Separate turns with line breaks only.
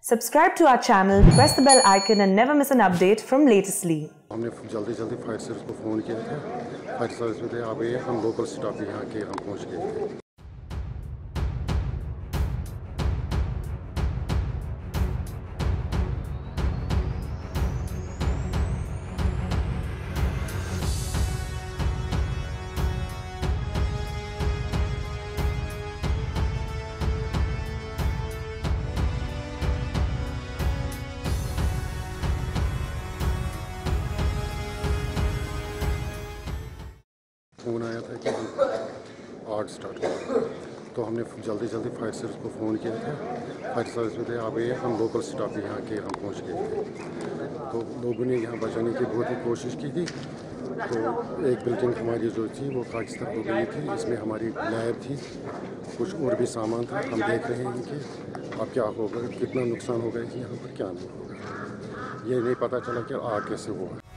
Subscribe to our channel, press the bell icon and never miss an update from Latestly.
हमने जल्दी fire service को phone किया था। Fire service में आ गए, हम लोकल स्टाफ यहाँ के हम पहुँच गए थे। फ़ोन आया था कि आग स्टार्ट हुआ, तो हमने जल्दी फायर सर्विस को फ़ोन किया था। फायर सर्विस में आ गए, हम लोकल स्टाफ यहाँ के हम पहुँच गए थे। तो लोगों ने यहाँ बचाने की बहुत ही कोशिश की थी। तो एक बिल्डिंग हमारी जो थी वो खाकस्तर हो गई थी, इसमें हमारी लैब थी, कुछ और भी सामान था। हम देख रहे हैं कि अब क्या होगा, कितना नुकसान होगा यहाँ पर, क्या नहीं होगा। ये नहीं पता चला कि आग कैसे हुआ।